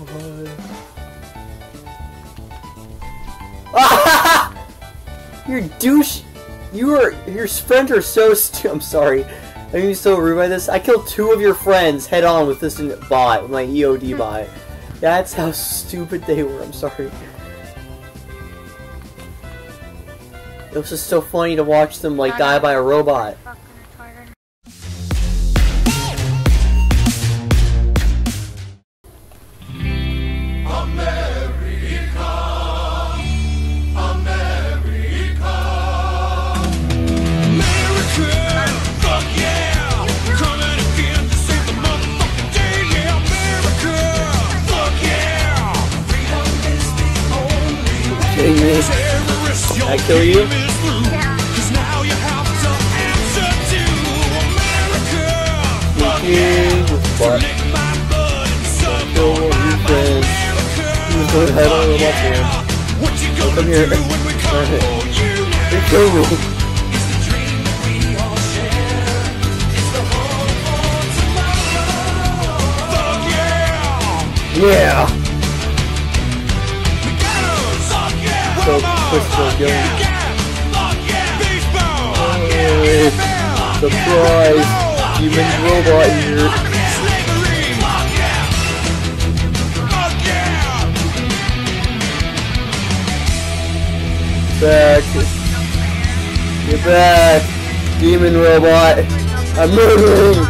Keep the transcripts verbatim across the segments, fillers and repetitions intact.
Ah! You're douche. You are. Your friends are so stu- I'm sorry. I'm being so rude by this. I killed two of your friends head on with this bot, with my E O D bot. That's how stupid they were. I'm sorry. It was just so funny to watch them like die by a robot. Kidding me? I kill you? Sneaking with butt. Don't kill your friends. You just go ahead on with my friend. Come here. They kill me. Yeah! So crystal game. Hey, surprise! Human robot here. Back. Get back! Demon robot! I'm murdering!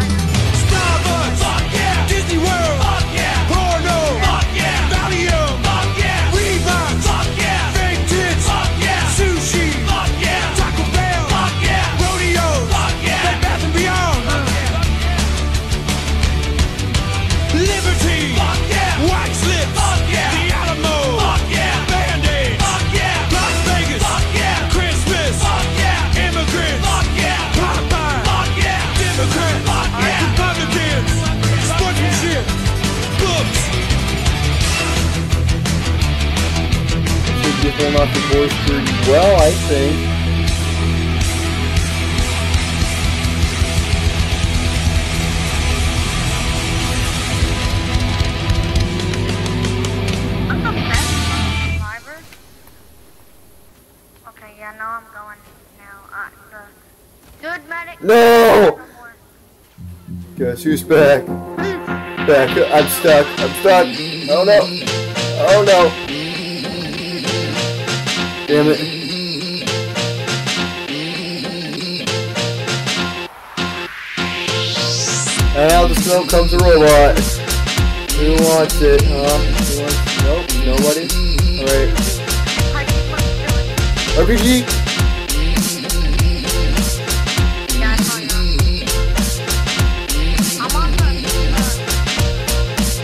Pulling off the boys pretty well, I think. I'm the best survivor. Okay, yeah, now I'm going now. Uh, the good medic. No! Guess who's back? Back. I'm stuck. I'm stuck. Oh no. Oh no. Damn it. And out of the smoke comes a robot. Who wants it, huh? Who wants it? Nope, nobody? Alright. R P G!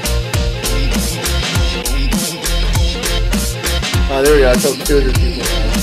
Oh, there we go. I killed two hundred people now.